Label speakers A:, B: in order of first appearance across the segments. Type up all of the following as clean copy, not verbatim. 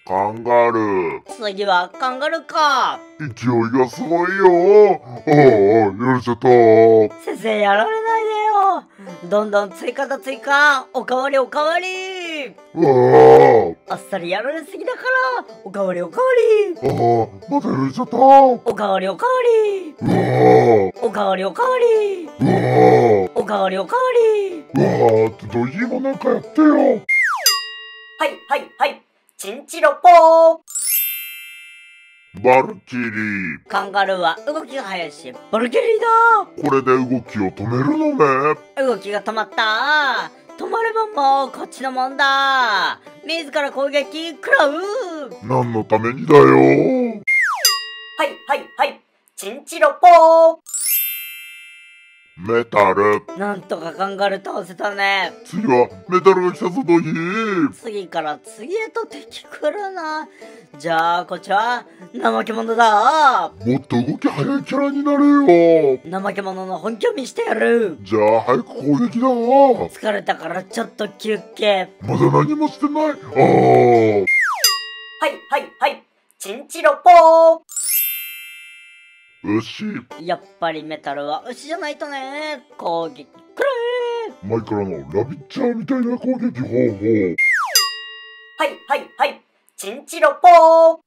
A: カンガルー。
B: 次はカンガルーか。
A: 勢いがすごいよ。ああ、やられちゃった。
B: 先生やられないでよ。どんどん追加だ追加。おかわりおかわり。
A: あ
B: あっさりやられすぎだから。おかわりおかわり。
A: あ、またやられちゃった。
B: おかわりおかわり。おかわりおかわり。おかわりおかわり。
A: ってどいいもなんかやってよ。
B: はいはいはい。チンチロポー。
A: バルキリー。
B: カンガルーは動きが速いし、バルキリー
A: これで動きを止めるのね。
B: だ。動きが止まった。止まればもうこっちのもんだ。自ら攻撃食らう。
A: 何のためにだよ。
B: はいはいはい。チンチロポー。
A: メタル。
B: なんとかカンガルー倒せたね。
A: 次はメタルが来たぞドヒー。
B: 次から次へと敵来るな。じゃあこっちは怠け者だ。
A: もっと動き早いキャラになれよ。
B: 怠け者の本気を見してやる。
A: じゃあ早く攻撃だ。
B: 疲れたからちょっと休憩。
A: まだ何もしてない。
B: はいはいはい。チンチロポー。
A: 牛。
B: やっぱりメタルは牛じゃないとね。攻撃くれ。
A: 前からのラビッチャーみたいな攻撃方法。
B: はいはいはい。チンチロポー。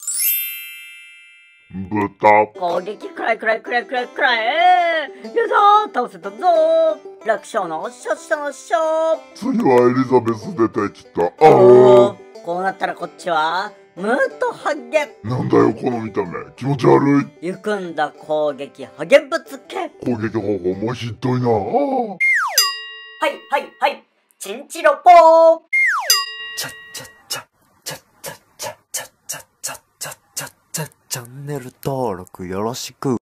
A: 豚。
B: 攻撃くらいくらいくらいくらいくらい。やだー倒せたぞー。楽勝のおっしゃしたのっしょ。
A: 次はエリザベス出てきた。
B: こうなったらこっちはムートハゲ。
A: なんだよこの見た目。気持ち悪い。
B: ゆんだ攻撃ハゲぶつけ。
A: 攻撃方法もひどいな。
B: はいはいはい。チンチロポー。
C: チャッチャッチャッチャッチャッチャッチャッチャッチャッチャッチャッチャッチャンネル登録よろしく。